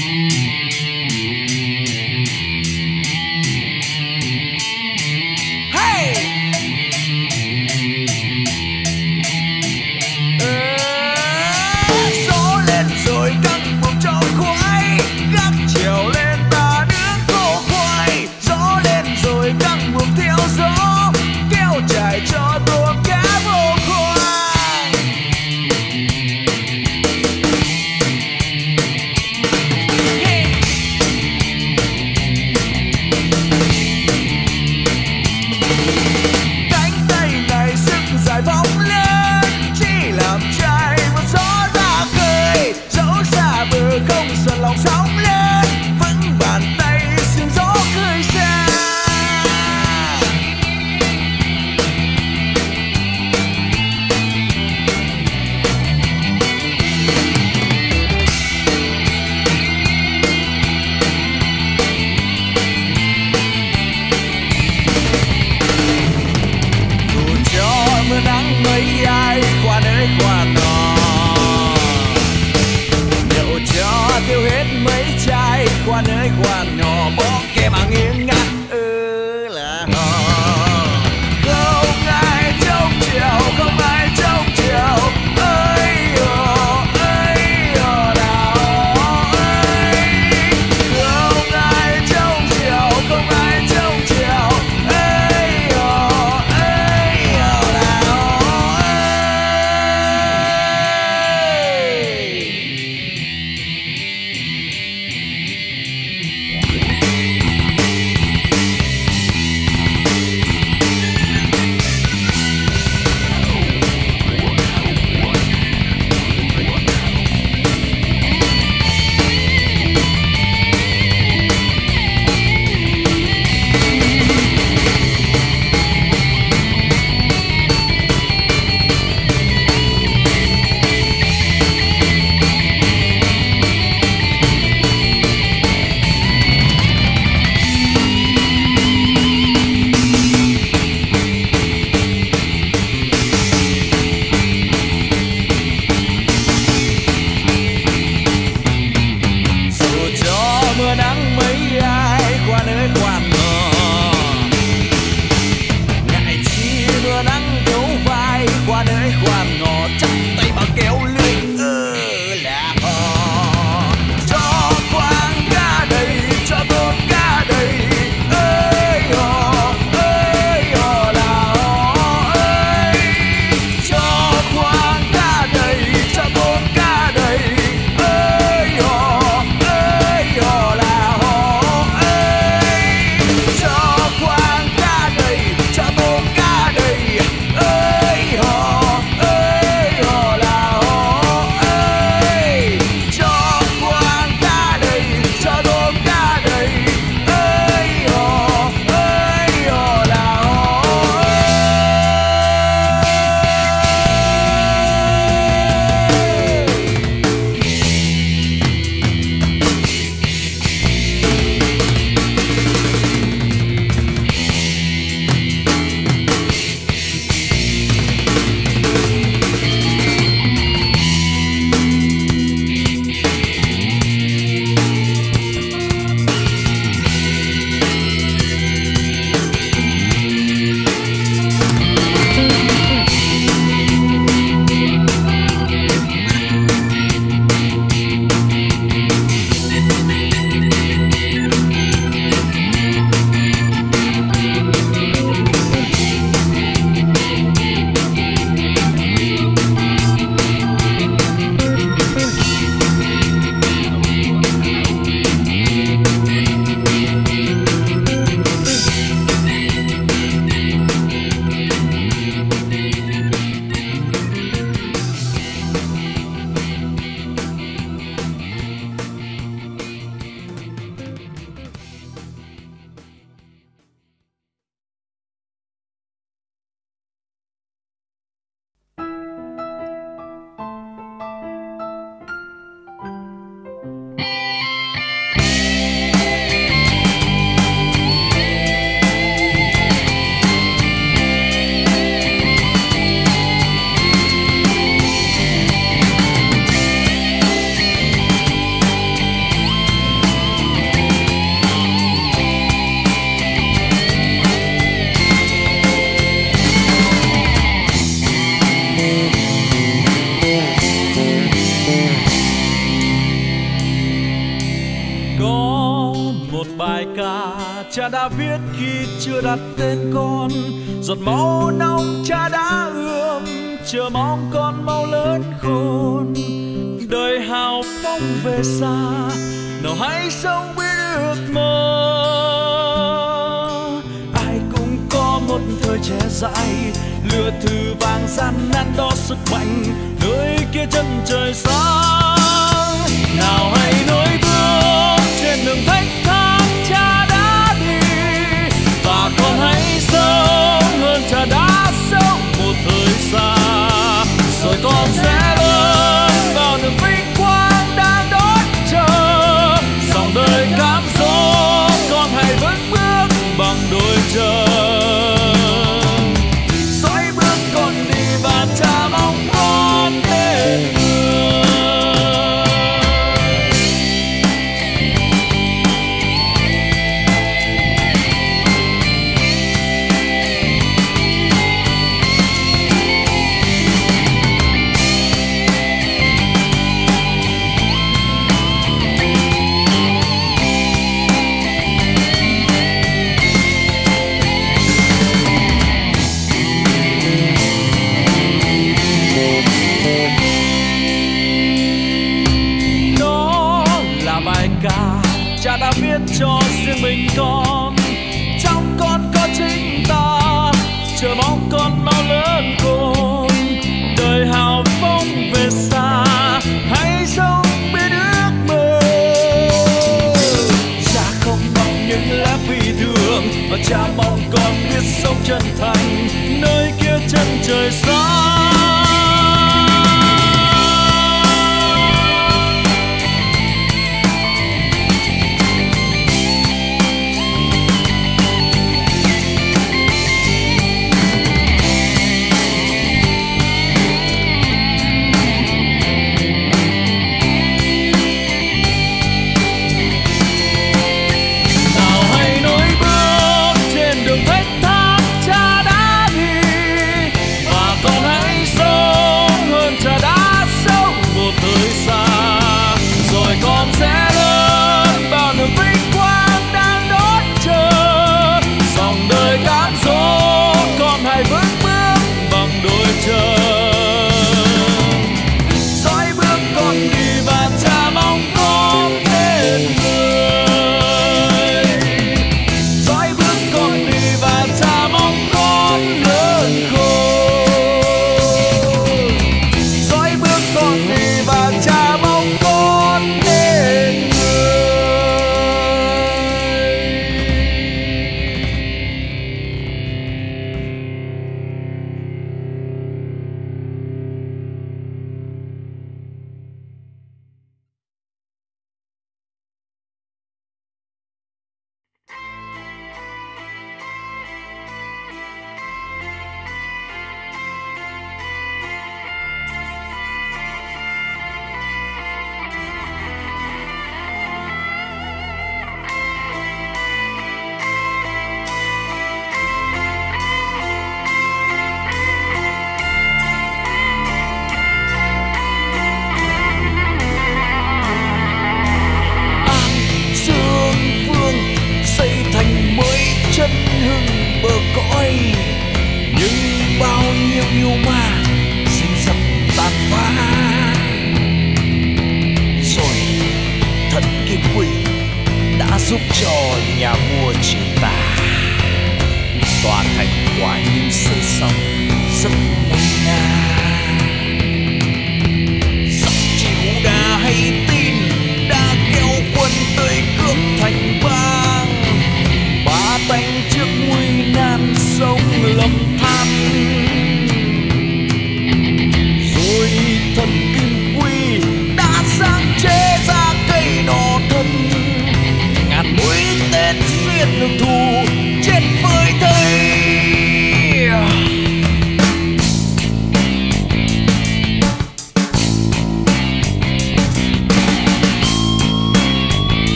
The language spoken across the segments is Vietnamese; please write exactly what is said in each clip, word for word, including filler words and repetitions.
mấy ai qua nơi qua nọ, nhậu cho tiêu hết mấy một bài ca cha đã viết khi chưa đặt tên con. Giọt máu nóng cha đã ươm, chờ mong con mau lớn khôn. Đời hào phóng về xa, nào hãy sống biết ước mơ. Ai cũng có một thời trẻ dại, lửa thử vàng gian nan đo sức mạnh, nơi kia chân trời sáng. Nào hãy nối bước trên đường thách thác cha đã đi, và con hãy sống hơn cha đã sống một thời gian. Rồi con sẽ lớn vào niềm vinh quang đang đón chờ. Dòng đời cám dỗ con hãy vững bước bằng đôi chân. Dõi bước con đi và cha mong con đến người. Cha đã viết cho riêng mình con, trong con có chính ta, chờ mong con mau lớn khôn. Đời hào phóng về xa, hãy sống biết ước mơ. Cha không mong những lá phi thường, và cha mong con biết sống chân thành, nơi kia chân trời sáng.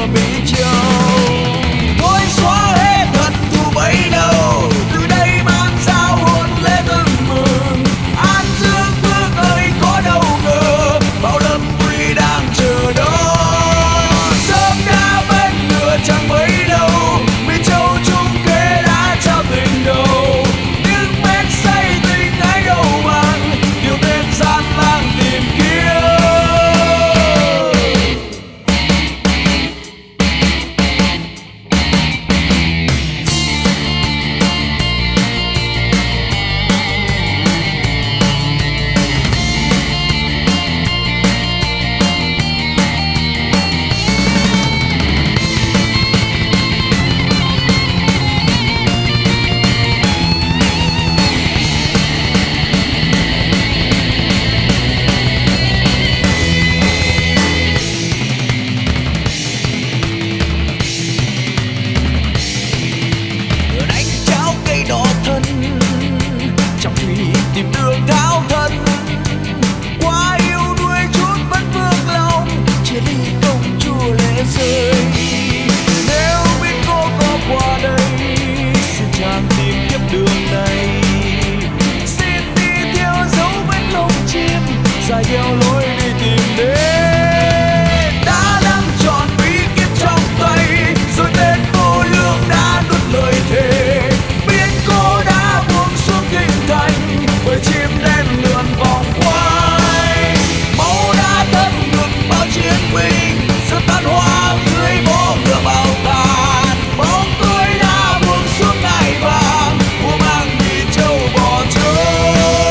của Mỹ Châu. Thôi xóa hết hận thù bấy lâu, từ đây mang giao hồn lễ từng mừng. An Dương Vương ơi có đâu ngờ, bao lâm nguy đang chờ đón. Sớm đã bên ngựa chẳng mấy đâu, Mỹ Châu chung kế đã trao tình đầu. Những men say tình ấy đâu bằng, điều tên gian lang tìm kiếm. Tìm đường tháo thân qua yêu đuôi chút vẫn vương lòng, chia ly công chúa lệ rơi. Nếu biết cô có qua đây, xin chàng tìm tiếp đường này. Xin đi theo dấu vết lông chim, dài theo lối đi tìm đến. Đã đang chọn bí kíp trong tay, rồi tên vô lương đã nuốt lời thề. Biết cô đã buông xuống kinh thành, bởi chim đen lượn vòng quay. Máu đã thấm ngược bao chiến binh, sự tan hoa dưới vó ngựa bao tàn. Bóng tôi đã buông xuống ngai vàng, của mang Mỹ Châu bỏ trốn.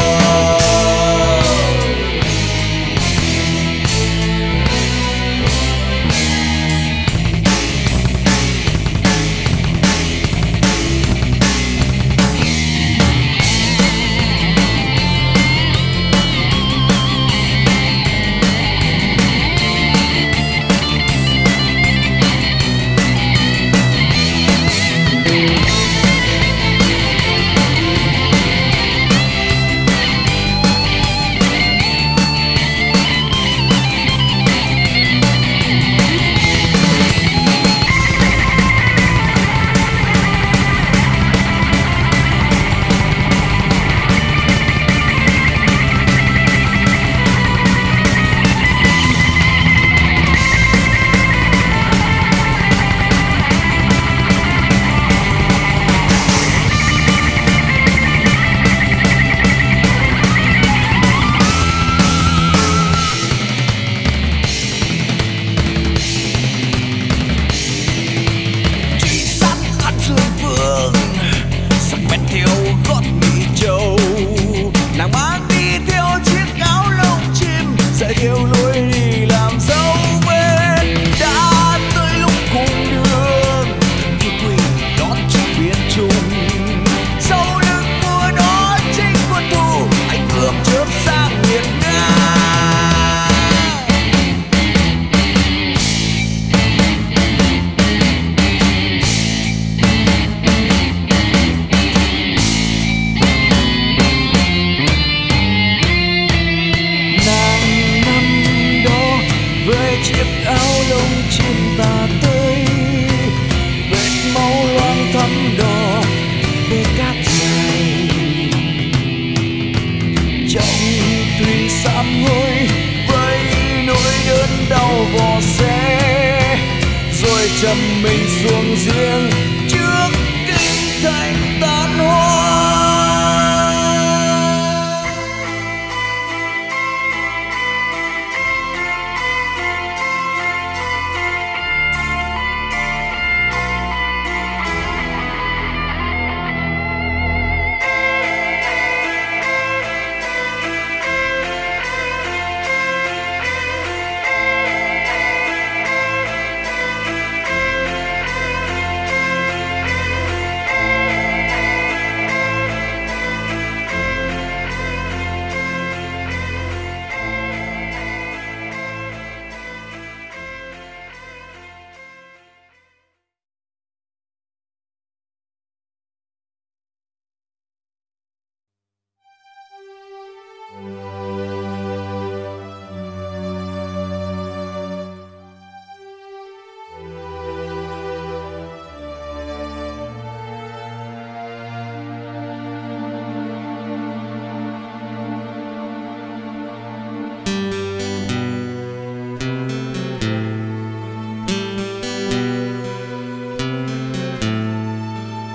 Chầm mình xuống riêng trước kinh thành tan hoa.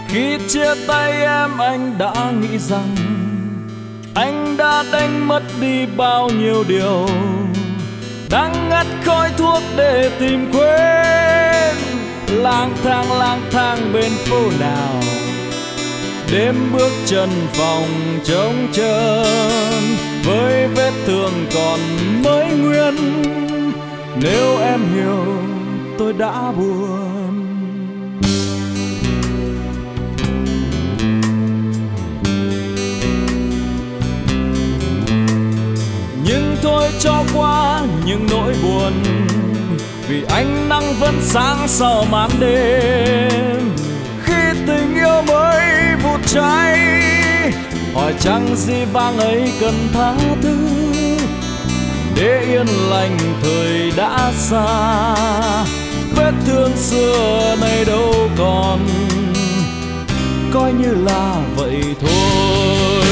Khi chia tay em anh đã nghĩ rằng anh đã đánh mất đi bao nhiêu điều, đang ngắt khói thuốc để tìm quên. Lang thang lang thang bên phố nào, đêm bước chân phòng trống trơn, với vết thương còn mới nguyên. Nếu em hiểu tôi đã buồn, nhưng thôi cho qua những nỗi buồn, vì ánh nắng vẫn sáng sau màn đêm. Khi tình yêu mới vụt cháy, hỏi chăng gì vang ấy cần tha thứ, để yên lành thời đã xa. Vết thương xưa nay đâu còn, coi như là vậy thôi.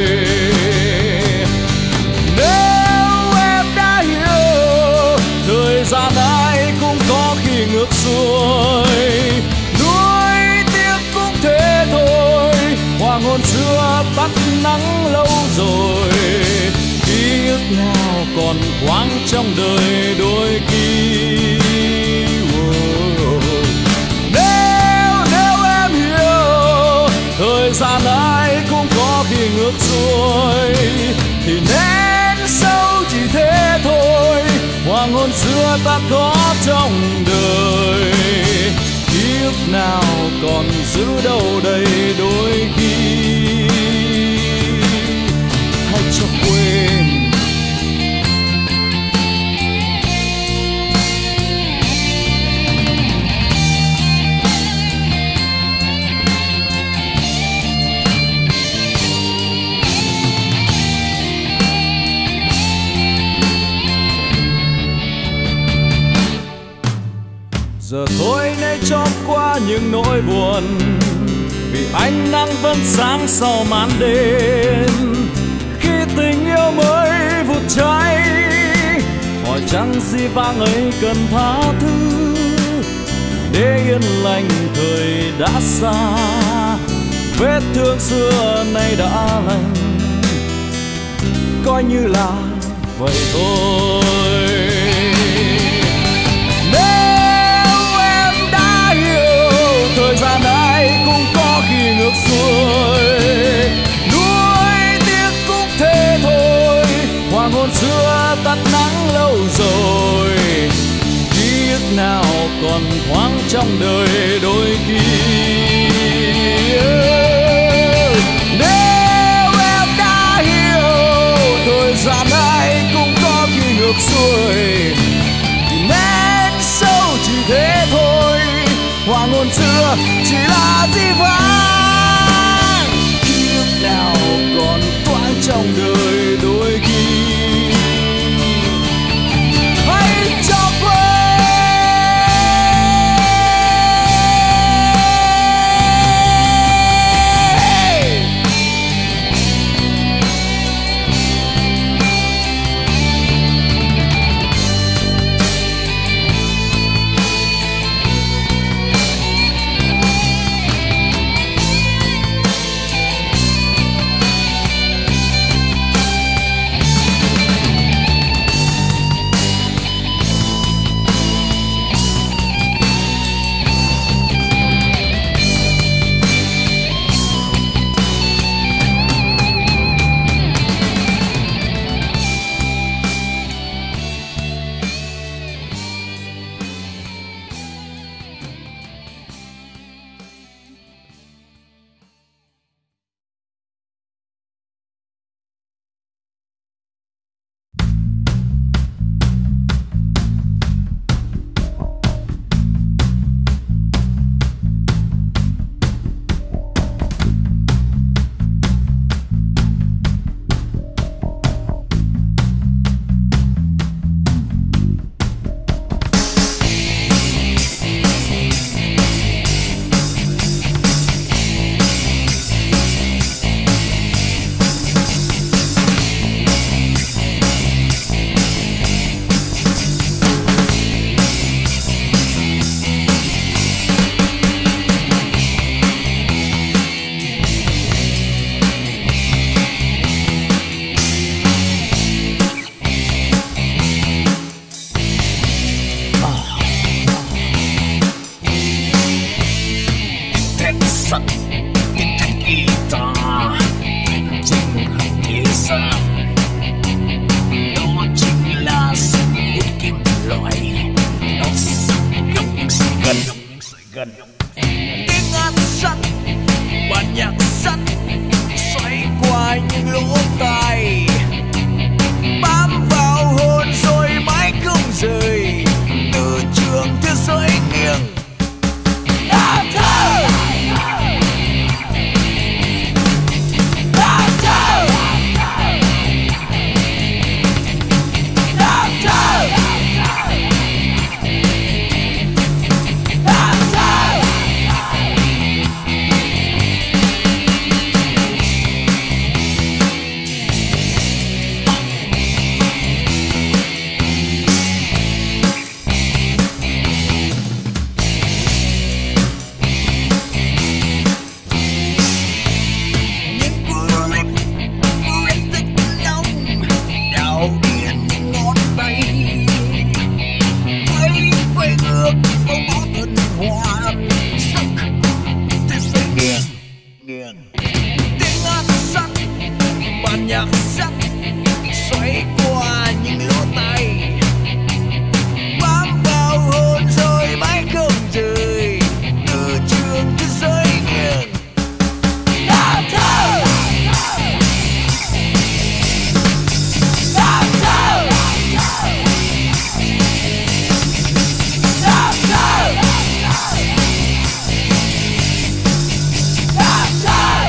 Nếu em đã hiểu, thời gian ai cũng có khi ngược xuôi, nuối tiếc cũng thế thôi. Hoàng hôn xưa tắt nắng lâu rồi, ký ức nào còn khoáng trong đời đôi khi. Nếu nếu em hiểu, thời gian ai cũng có khi ngược xuôi, thì nén sâu chỉ thế thôi. Hoàng hôn xưa ta có trong đời, ký ức nào còn giữ đâu đây đôi khi. Hãy cho quên. Giờ thôi nay cho qua những nỗi buồn, vì ánh nắng vẫn sáng sau màn đêm. Khi tình yêu mới vụt cháy, hỏi chăng gì vang ấy cần tha thứ, để yên lành thời đã xa. Vết thương xưa nay đã lành, coi như là vậy thôi. Thời gian ai cũng có khi ngược xuôi, nuối tiếc cũng thế thôi. Hoàng hôn xưa tắt nắng lâu rồi, ký ức nào còn thoáng trong đời đôi khi. Nếu em đã hiểu, thời gian ai cũng có khi ngược xuôi, thì nén sâu chỉ thế thôi. Hoàng hôn xưa chỉ là dĩ vãng, ký ức nào còn thoáng trong đời đôi khi. Hãy cho nghiền. Tiếng hát sắt, bản nhạc sắt xoay qua những lỗ tai, bám vào hồn rồi mãi không rời. Từ trường thế giới nghiêng đam thơ, đam thơ, đam thơ, đam thơ. Tiếng hát sắt, bản nhạc sắt xoay qua những lỗ tai, bám vào hồn rồi mãi không rời. Từ trường thế giới nghiêng đam thơ, đam thơ, đam thơ, đam thơ.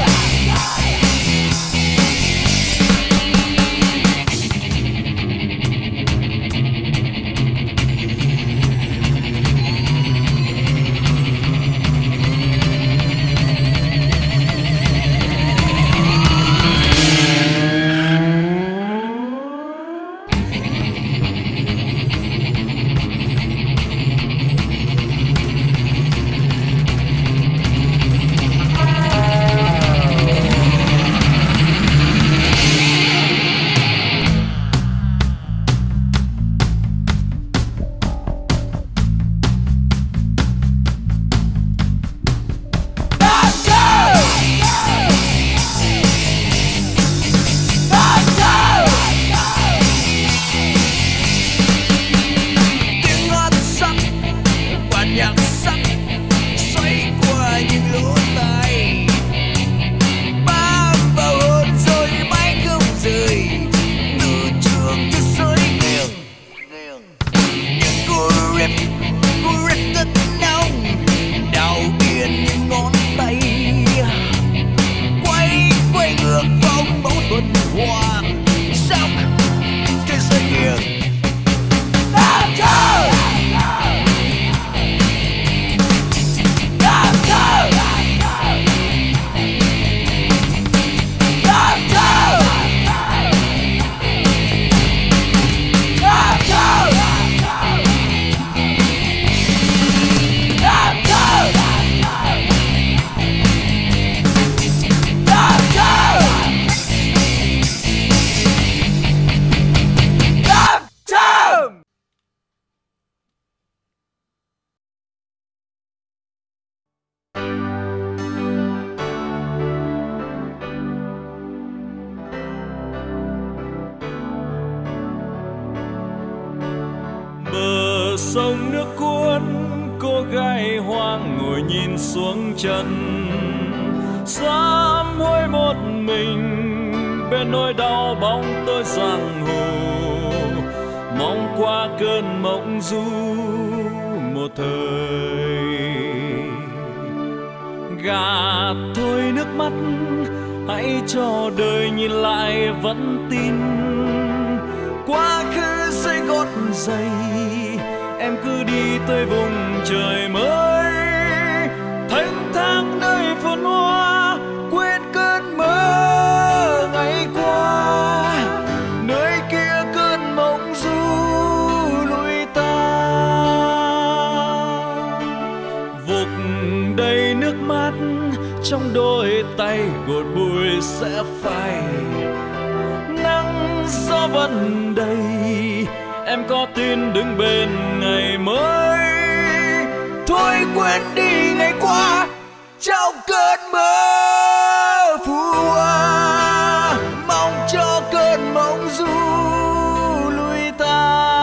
Sông nước cuốn, cô gái hoang ngồi nhìn xuống chân, sám hối một mình bên nỗi đau bóng tối giang hồ, mong qua cơn mộng du một thời. Gạt thôi nước mắt, hãy cho đời nhìn lại vẫn tin, quá khứ dưới gót giày em cứ đi tới vùng trời mới, thanh thang nơi phồn hoa, quên cơn mơ ngày qua, nơi kia cơn mộng du lùi ta. Vục đầy nước mắt trong đôi tay gột bụi sẽ phai, nắng gió vẫn đầy, em có tin đứng bên ngày mới. Thôi quên đi ngày qua trong cơn mơ phù hoa, mong cho cơn mộng du lùi ta.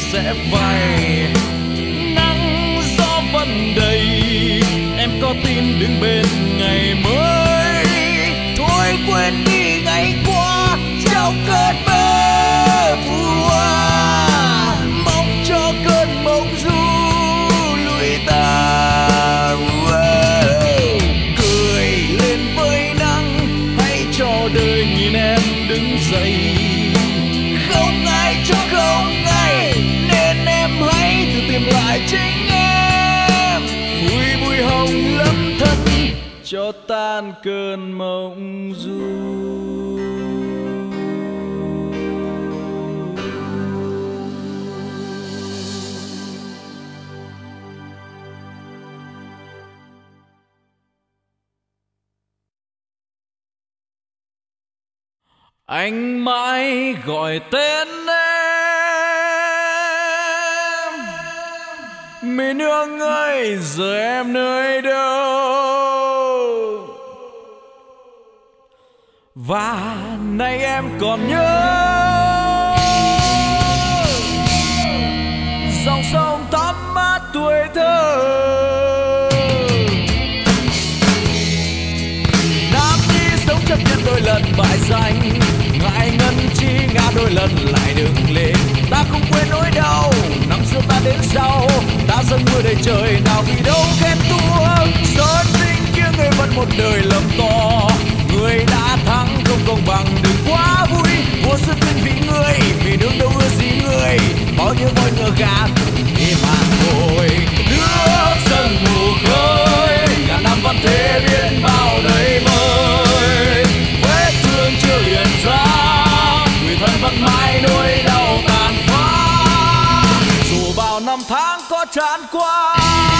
sẽ phai. Nắng gió vẫn đầy, em có tin đứng bên ngày mới. Thôi quên đi ngày qua trong cơn mơ phùa, mong cho cơn mộng du lùi tàn. Cười lên với nắng, hãy cho đời nhìn em đứng dậy. Không ai cho không ai, nên em hãy tự tìm lại chính em. Vui bụi hồng lấm thân cho tan cơn mộng du. Anh mãi gọi tên em, Mỹ Nương ơi giờ em nơi đâu? Và nay em còn nhớ dòng sông thắm mát tuổi thơ. Nam nhi sống chấp nhận đôi lần bại danh, ngại ngần chi ngã đôi lần lại đứng lên. Ta không quên nỗi đau năm xưa ta đến sau, ta dâng mưa đầy trời nào vì đâu khen thua. Sơn sinh kia người vẫn một đời lầm to, người đã thắng không công bằng đừng quá vui. Vua sư tuyên vị người vì nước đâu ưa gì người, bao nhiêu môi ngựa gạt im hàng thôi. Nước dâng mù khơi ngàn năm vẫn thế biến bao đầy vơi, vết thương chưa liền ra người thân vẫn mãi nỗi đau tàn phá. Dù bao năm tháng có tràn qua,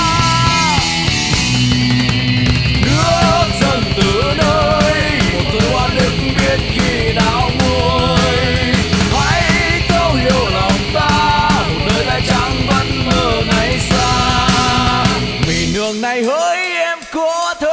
nước dâng từ nơi một tuổi hoa nước biết khi nào nguôi. Hãy thấu hiểu lòng ta, một đời tay trắng vẫn mơ ngày xa. Vì nương này hỡi em có thơ.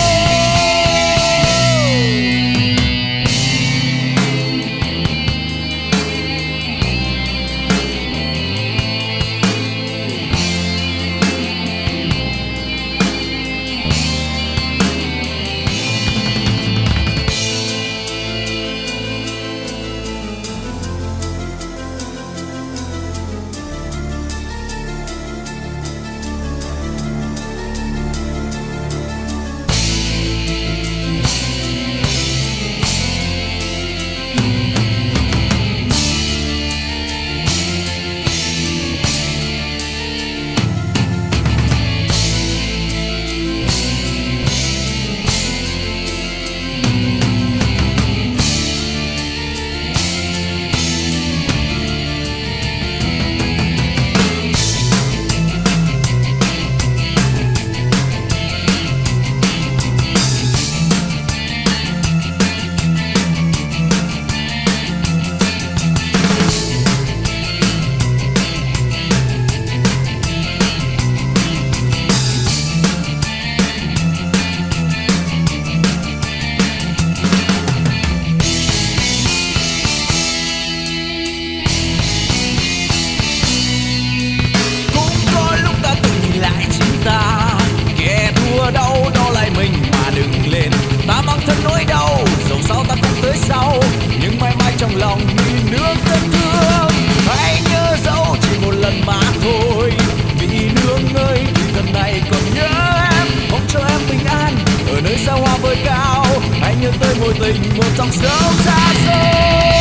Tình một dòng sông xa xôi.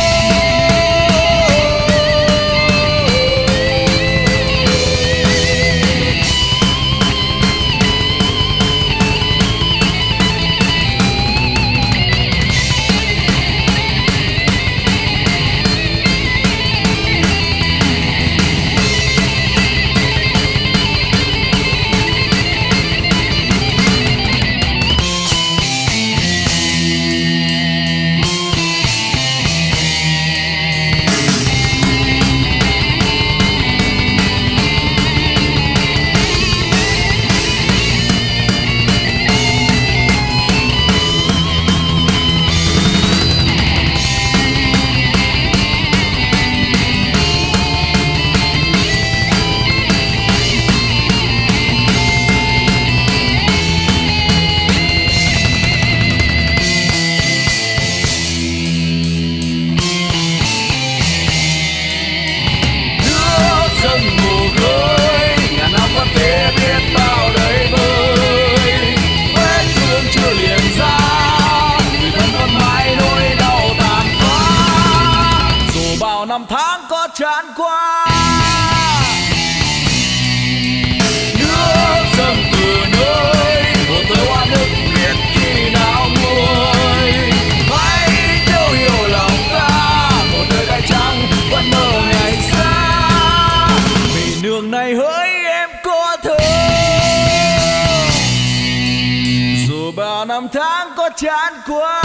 năm tháng có chán quá.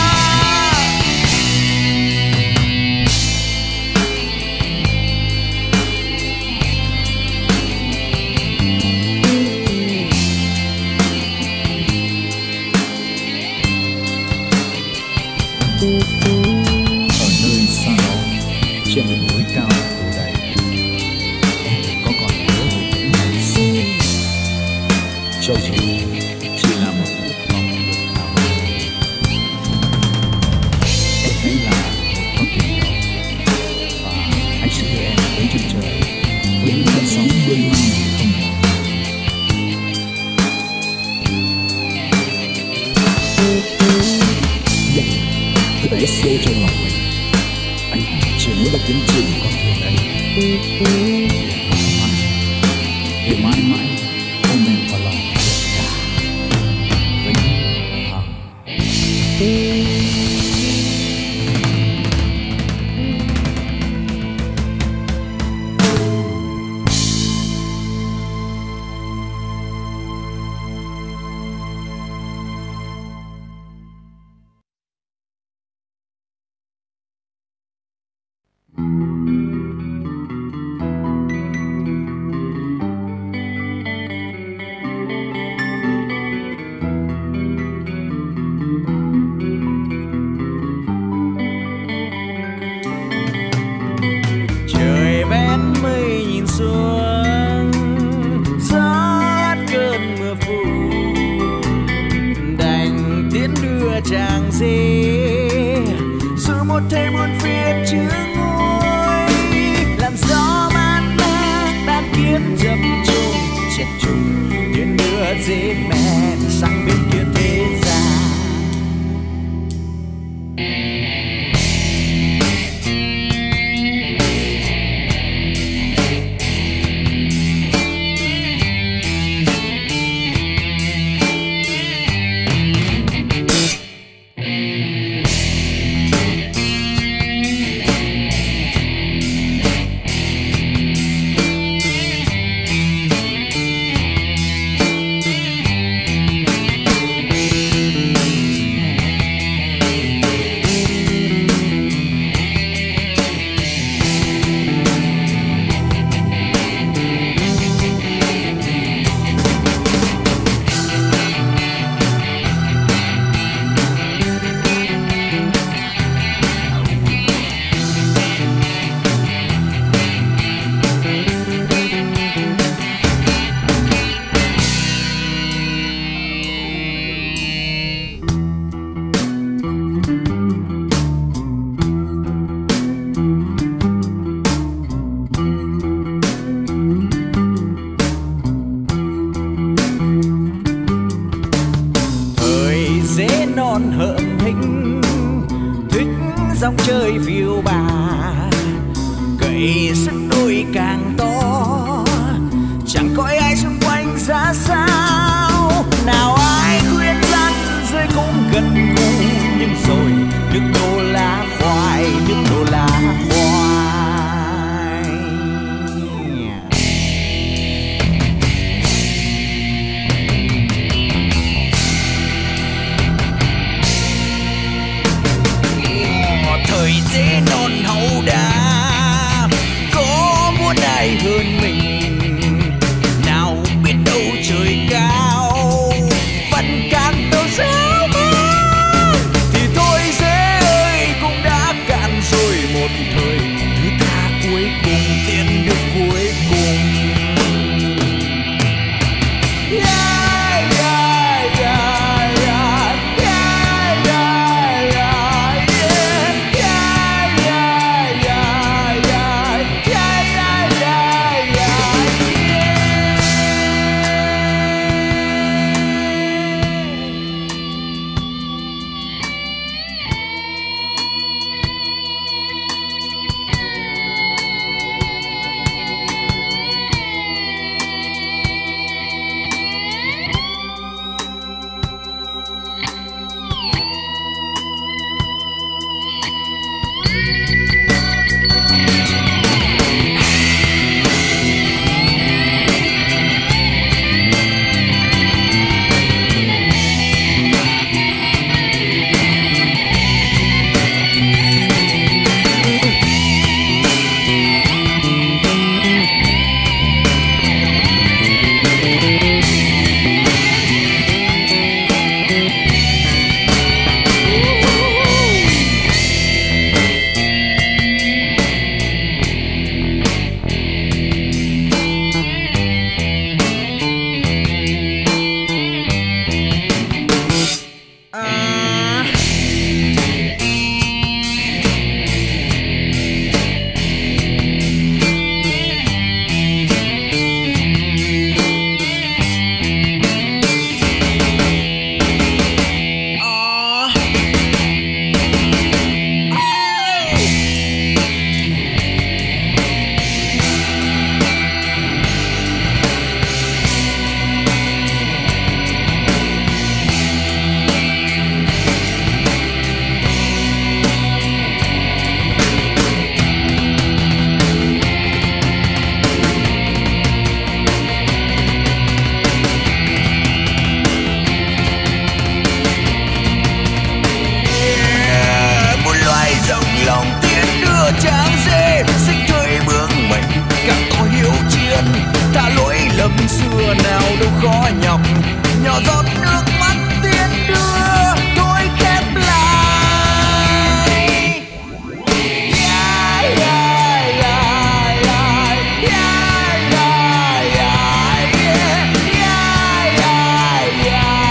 Ở nơi xa đó, trên một núi cao phủ đầy, em có còn nhớ về những ngày xưa. Cho dù chỉ là một ước mong được thảo luận, em hãy là một con thuyền nhỏ và hãy sẽ đưa em đến chân trời với những cơn sóng bơi mang không ngừng. Hãy để sâu trong lòng mình, anh chỉ muốn được tiến trình con thuyền ấy để mãi mãi, để mãi mãi ôm em vào lòng tất cả vĩnh hằng. Trời bên mây nhìn xuống, rót cơn mưa phùn, đành tiễn đưa chàng dê dù một thời muôn phiền chưa nguôi. Làn gió mát mát đang khiến chập trùng chập trùng tiễn đưa dê men sang bên kia thế gian. Non hợm hĩnh thích dòng chơi phiêu bạt, cậy sức đôi càng to, chẳng coi ai xung quanh ra sao. Nào ai khuyên răn rơi cũng gần gũi, nhưng rồi nước đô la khoai, nước đô la khoai. Thời dễ non hậu đà, có muốn ai hơn mình, nào biết đâu trời cao nhỏ giọt nước mắt tiến đưa tôi khép lại. Yeah, yeah, yeah, yeah, yeah, yeah, yeah, yeah, yeah, yeah,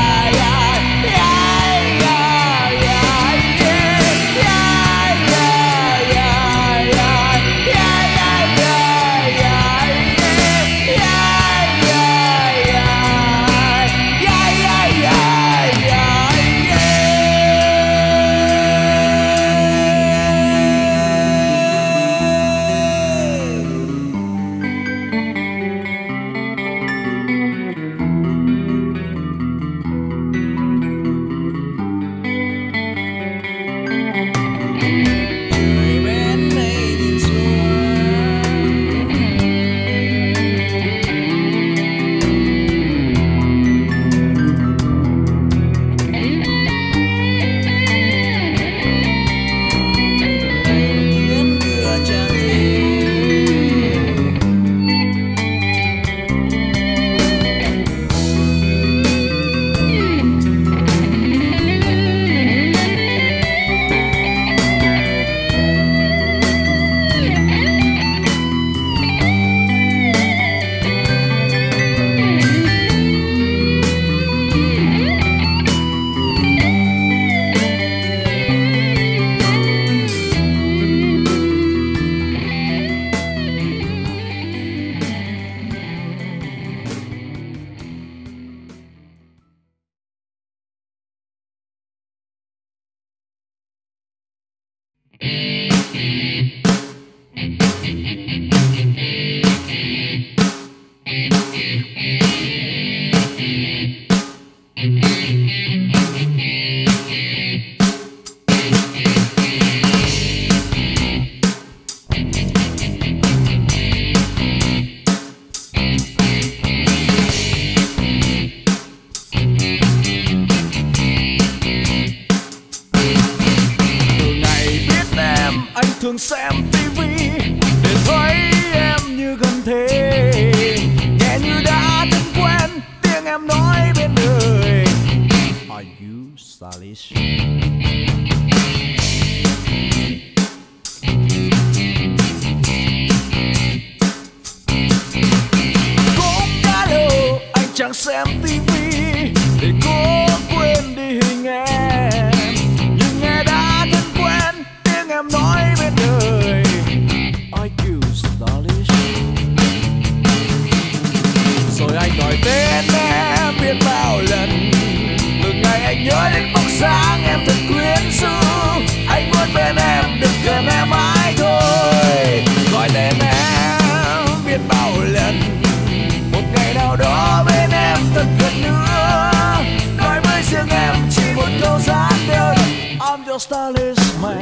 thường xem tivi để thấy em như gần thế, nghe như đã thân quen tiếng em nói bên đời. Are you stylish? Cũng đã lâu anh chẳng xem tivi để cố quên đi hình em, nhưng nghe đã thân quen tiếng em nói bên đời. Are you stylish? Rồi anh gọi tên em biết bao lần, từ ngày anh nhớ đến bóng sáng em thật quyến rũ. Anh muốn bên em được gần em mãi thôi. Gọi tên em biết bao lần, một ngày nào đó bên em thật gần nữa. Nói với riêng em chỉ một câu giản đơn, I'm your stylish man.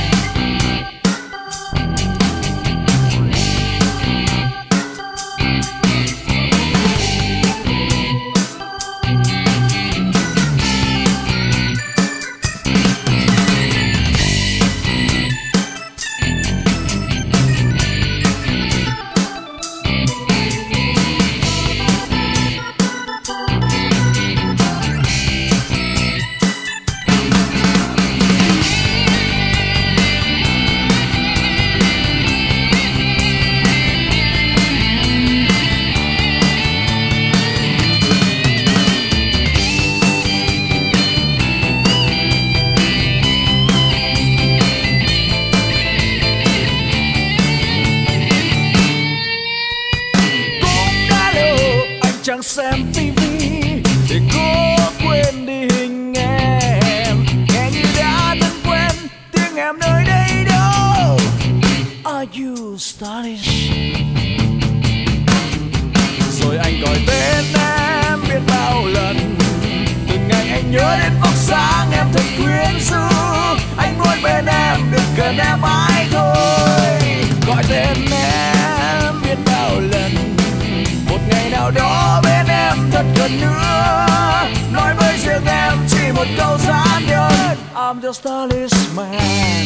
Chẳng xem tivi để cố quên đi hình em, nghe như đã thân quen tiếng em nơi đây đâu. Are you stylish? Rồi anh gọi tên em biết bao lần, từ ngày anh nhớ đến vóc sáng em thật quyến rũ. Anh muốn bên em được gần em mãi thôi. Gọi tên em biết bao lần, một ngày nào đó bên em thật gần nữa. Nói với riêng em chỉ một câu giản đơn, I'm your stylish man.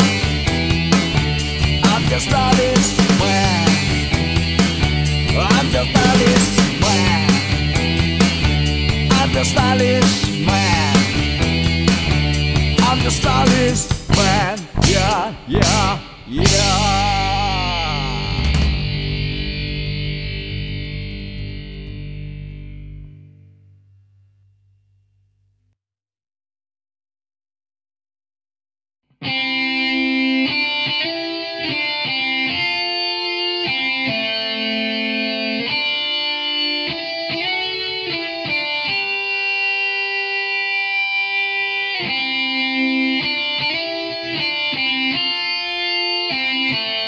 I'm your stylish man. I'm your stylish man. I'm I'm the stylish man. I'm the stylish man. Yeah, yeah, yeah. Thank you.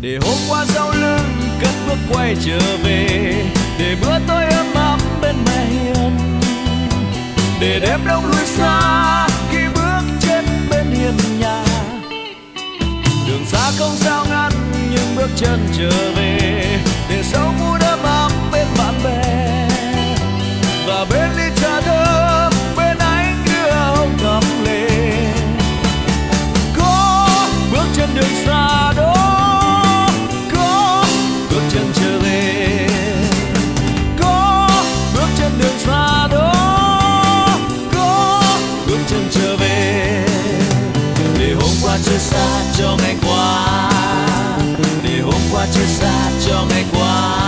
để hôm qua sau lưng cất bước quay trở về, để bữa tối ấm ấm bên mẹ hiền, để đêm đông lui xa khi bước chân bên hiên nhà. Đường xa không sao ngăn nhưng bước chân trở về, để sau phút ấm ấm bên bạn bè, và bên ly trà thơm bên ánh đưa hồng thắm lên. Có bước chân đường xa đó, có bước chân trở về, có bước chân đường xa đó, có bước chân trở về, để hôm qua chưa xa cho ngày qua, để hôm qua chưa xa cho ngày qua.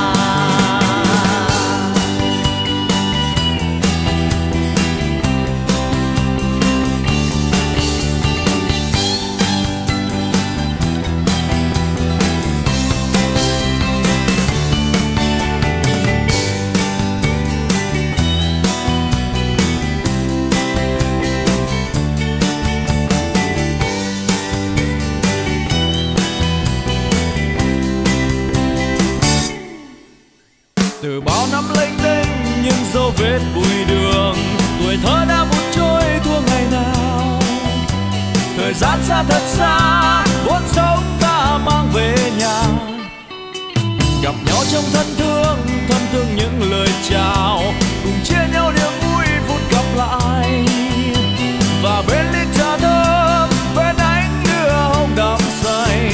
Từ bao năm lênh đênh những dấu vết bụi đường, tuổi thơ đã vụt trôi thua ngày nào. Thời gian xa thật xa, vốn sống ta mang về nhà. Gặp nhau trong thân thương, thân thương những lời chào, cùng chia nhau niềm vui phút gặp lại. Và bên ly trà thơm, bên ánh lửa hồng đắm say.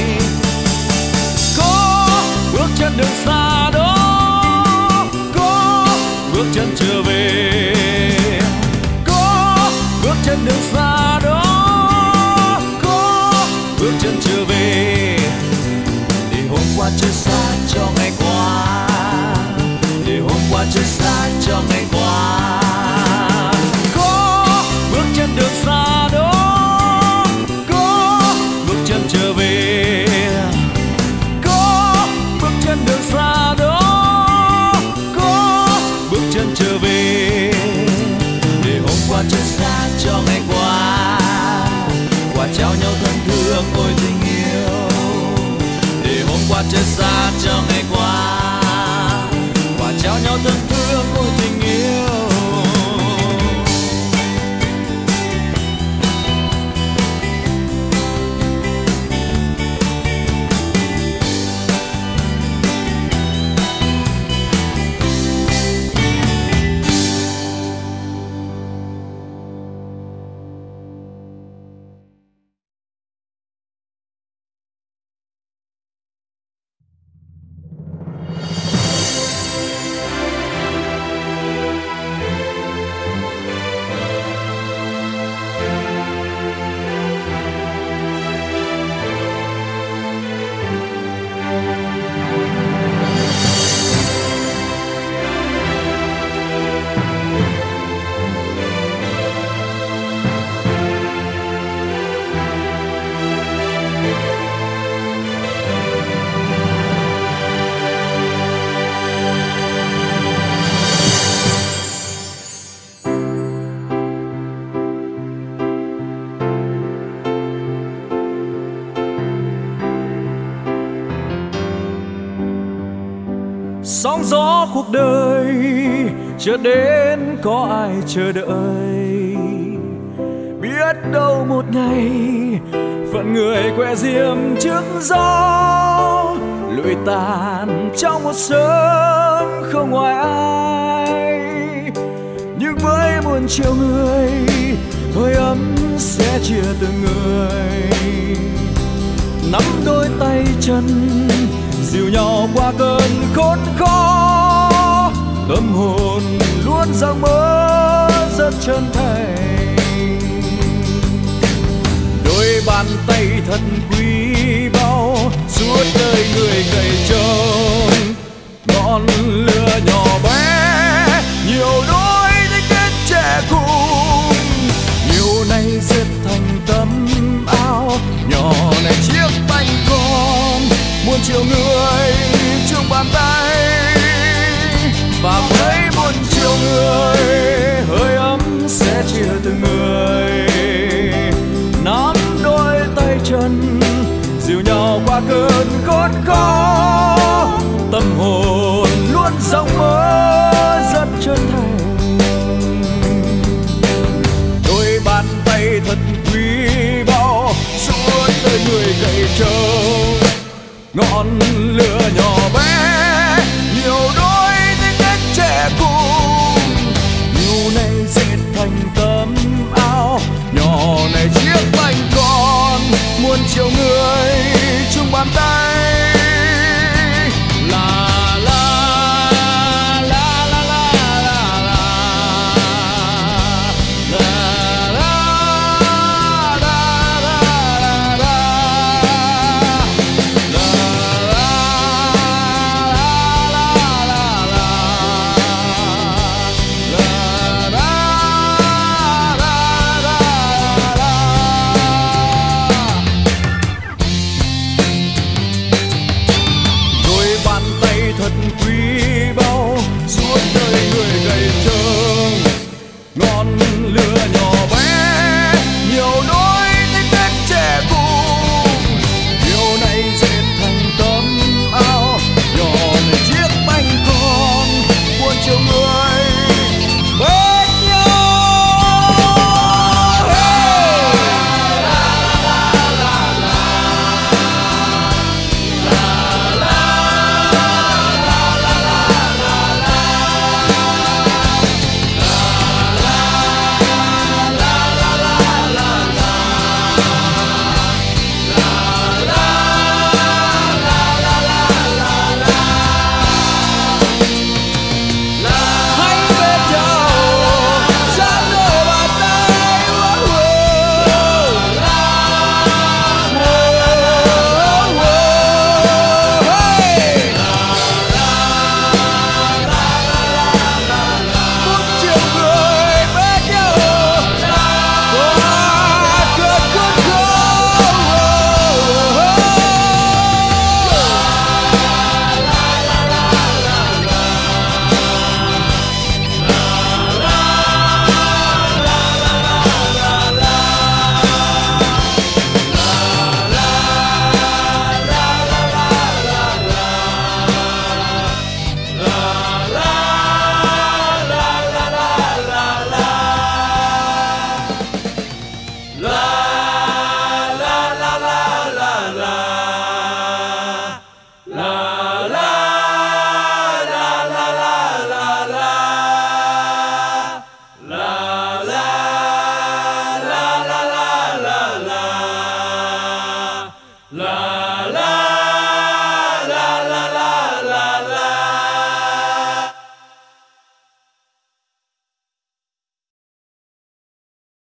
Có bước chân đường xa đó, bước chân trở về, có bước chân đường xa đó, có bước chân trở về, để hôm qua chưa xa cho ngày qua, để hôm qua chưa xa cho ngày qua. Có bước chân đường xa đó, có bước chân trở về, có bước chân đường xa đó, bước chân trở về, để hôm qua chưa xa cho ngày qua, qua trao nhau thân thương ôi tình yêu. Để hôm qua chưa xa cho ngày qua, qua trao nhau thân thương ôi tình yêu. Sóng gió cuộc đời chợt đến có ai chờ đợi, biết đâu một ngày phận người quẹ diêm trước gió, lụi tàn trong một sớm không ngoài ai. Nhưng với muôn triệu người, hơi ấm sẽ chia từng người, nắm đôi tay chân dìu nhau qua cơn khốn khó. Tâm hồn luôn rằng mơ rất chân thành, đôi bàn tay thật quý báu suốt đời người cày trông. Ngọn lửa nhỏ bé nhiều đôi tích kết trẻ cùng, nhiều nay dệt thành tấm áo nhỏ này chiếc bánh con. Muôn triệu người chung bàn tay, và với muôn triệu người hơi ấm sẽ chia từng người, nắm đôi tay chân dìu nhau qua qua cơn khốn khó, tâm hồn luôn rộng mơ rất chân thành. Đôi bàn tay thật quý báu suốt tới người cậy trâu, ngọn lửa nhỏ bé nhiều đôi tiếng cách trẻ cùng. Nhiều này dệt thành tấm áo, nhỏ này chiếc bánh con muôn triệu người chung bàn tay.